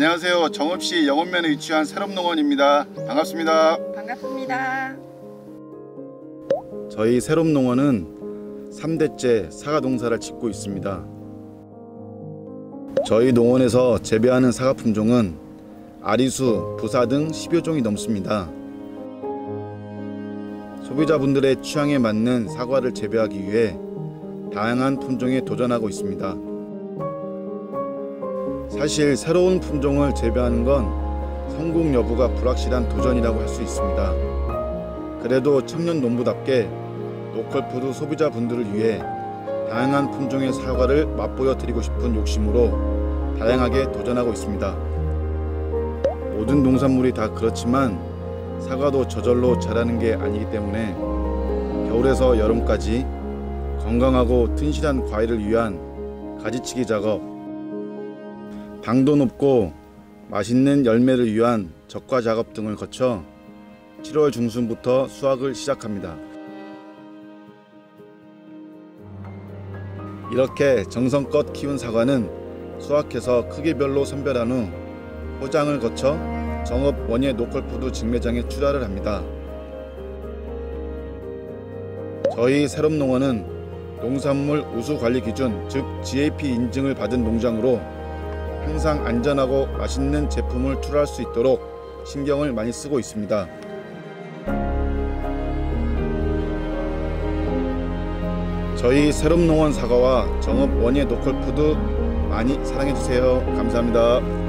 안녕하세요. 정읍시 영읍면에 위치한 새롭농원입니다. 반갑습니다. 반갑습니다. 저희 새롭농원은 3대째 사과 농사를 짓고 있습니다. 저희 농원에서 재배하는 사과 품종은 아리수, 부사 등 10여 종이 넘습니다. 소비자분들의 취향에 맞는 사과를 재배하기 위해 다양한 품종에 도전하고 있습니다. 사실 새로운 품종을 재배하는 건 성공 여부가 불확실한 도전이라고 할 수 있습니다. 그래도 청년 농부답게 로컬푸드 소비자분들을 위해 다양한 품종의 사과를 맛보여 드리고 싶은 욕심으로 다양하게 도전하고 있습니다. 모든 농산물이 다 그렇지만 사과도 저절로 자라는 게 아니기 때문에 겨울에서 여름까지 건강하고 튼실한 과일을 위한 가지치기 작업, 당도 높고 맛있는 열매를 위한 적과 작업 등을 거쳐 7월 중순부터 수확을 시작합니다. 이렇게 정성껏 키운 사과는 수확해서 크기별로 선별한 후 포장을 거쳐 정읍 원예 로컬푸드 직매장에 출하를 합니다. 저희 새롭농원은 농산물 우수관리 기준 즉 GAP 인증을 받은 농장으로 항상 안전하고 맛있는 제품을 출하할 수 있도록 신경을 많이 쓰고 있습니다. 저희 새롭농원 사과와 정읍 원예 로컬푸드 많이 사랑해주세요. 감사합니다.